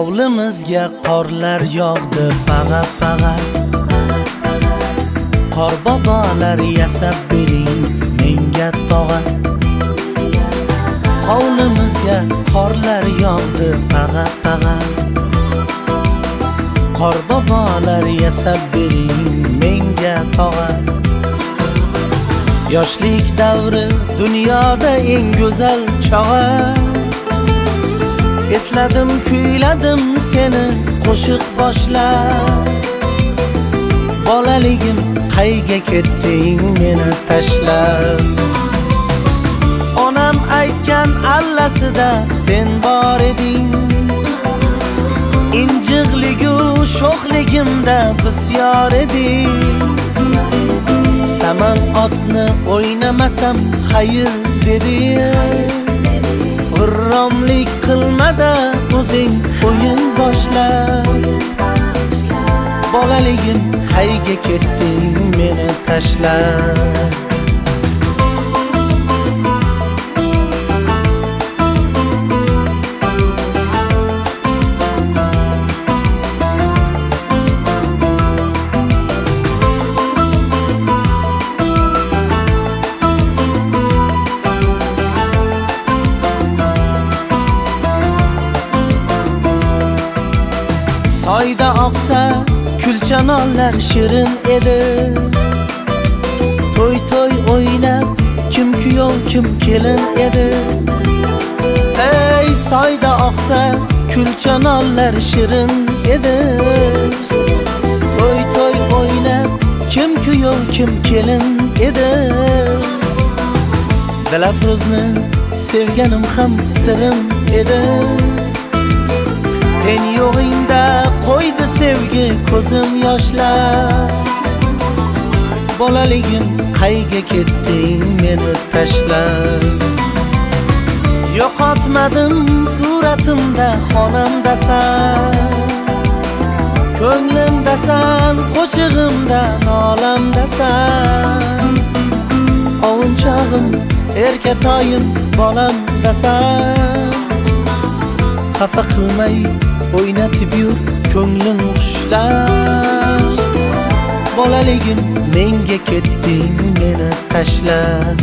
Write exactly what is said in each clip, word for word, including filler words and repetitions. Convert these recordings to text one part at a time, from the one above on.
Hovlimizga qorlar yog'di pag'a pag'a. Qor bobolar yasab bering menga tog'a. Hovlimizga qorlar yog'di pag'a pag'a. Qor bobolar yasab bering menga tog'a. Yoshlik davri dunyoda eng go'zal chog'a. Esladim, kuyladim seni qo'shiq boshlab. Bolaligim qayga ketding meni tashlab. Onam aytgan allasida sen bor eding. Injiqligu sho'xligimda bisyor eding. Saman otni o'ynamasam xayr deding. G'irromlik qilmada o'zing o'yin boshla. Bolaligim qayga ketding meni tashlab. Soyda oqsa kulchanonlar shirin edi. To'y to'y o'ynab kim kuyov kim kelin edi. Ey soyda oqsa kulchanonlar shirin edi. To'y to'y o'ynab kim kuyov kim kelin edi. Dilafruzni sevganim ham sirim edi. Sen yo'g'ingda qo'ydi sevgi ko'zim yoshlar. Bolaligim qayga ketding meni tashlab. Yo'qotmadim suratimda xonamdasan. Ko'nglimdasan, qo'shig'imda nolamdasan. Ovunchog'im, erkatoyim, bolamdasan. Xafa qilmay o'ynatib yur ko'nglim xushlar. Bolaligim menga ketding meni tashlab.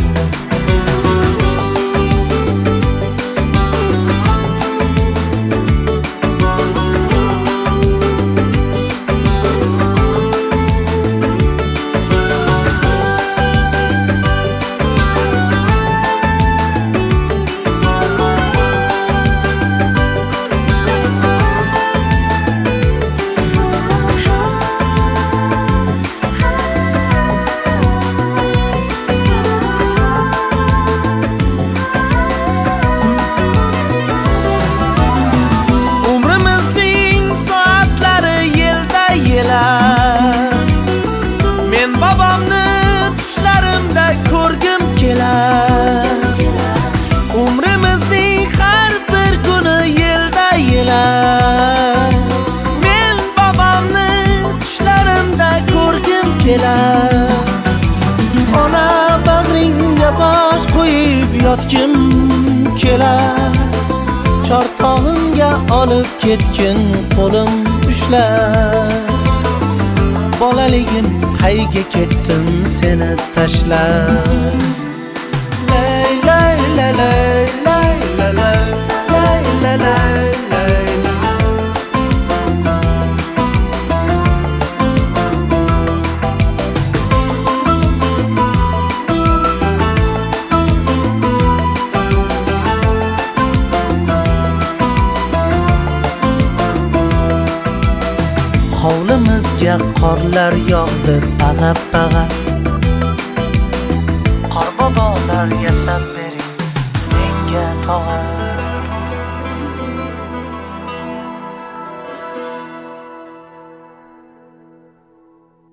Men babamni tushlarimda ko'rgim kelar. Umrimizning har bir kuni yilda yilar. Men babamni tushlarimda ko'rgim kelar. Ona bag'ringga bosh qo'yib yotgim kelar. Chortog'imga olib ketgin qo'lim ushlab. Bolaligim qayga ketdim seni tashlab. Lay lay lay lay lay lay lay lay lay. Hovlimizga qorlar yog'di pag'a pag'a. Qor bobolar yasab bering menga tog'a.